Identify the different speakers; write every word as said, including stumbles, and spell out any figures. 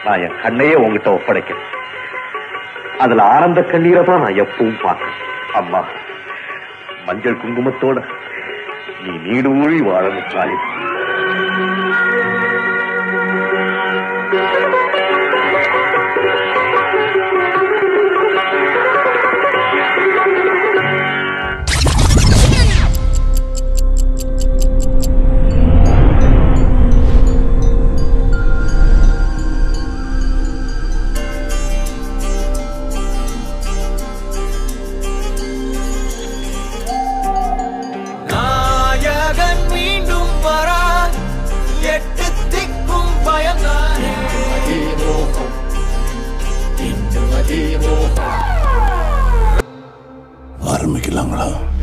Speaker 1: நான் என் கண்ணையே உங்ககிட்ட ஒப்படைக்கிறேன். அதுல ஆனந்த கண்ணீரை தான் நான் எப்பவும் பார்க்கிறேன். அம்மா, மஞ்சள் குங்குமத்தோட நீ நீடூழி வாழணும் தாயே.
Speaker 2: ஆரம்பிக்கலாங்களா?